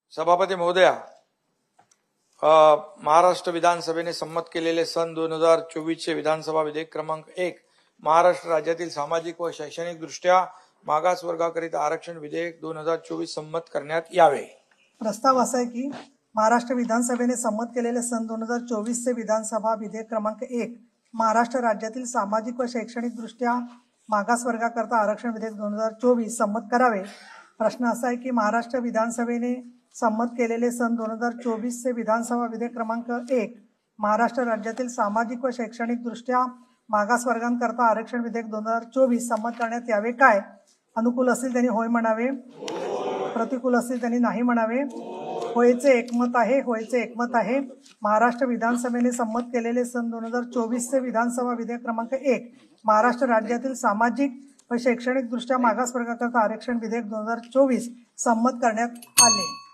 सभापती महोदया, महाराष्ट्र विधानसभेने संमत केलेले सन 2024 चे विधानसभा विधेयक क्रमांक 1 महाराष्ट्र राज्यातील सामाजिक व शैक्षणिक दृष्ट्या मागास वर्गाकरिता आरक्षण विधेयक 2024 संमत करण्यात यावे। प्रस्ताव असा आहे की महाराष्ट्र विधानसभेने संमत केलेले सन 2024 चे विधानसभा विधेयक क्रमांक 1 महाराष्ट्र राज्यातील सामाजिक व शैक्षणिक दृष्ट्या मागास वर्गाकरता आरक्षण विधेयक 2024 संमत करावे। प्रश्न असा आहे की महाराष्ट्र विधानसभेने संमत केलेले सन 2024 चे विधानसभा विधेयक क्रमांक 1 महाराष्ट्र राज्यातील सामाजिक व शैक्षणिक दृष्ट्या मागास वर्गांकरता आरक्षण विधेयक 2024 संमत करण्यात यावे काय? अनुकूल असतील त्यांनी होय म्हणावे, प्रतिकूल असतील त्यांनी नाही म्हणावे। होयचे एकमत आहे, होयचे एकमत आहे। महाराष्ट्र विधानसभेने संमत केलेले सन 2024 चे विधानसभा विधेयक क्रमांक 1 महाराष्ट्र राज्यातील सामाजिक व शैक्षणिक दृष्ट्या मागास वर्गाकरता आरक्षण विधेयक 2024 संमत करण्यात आले।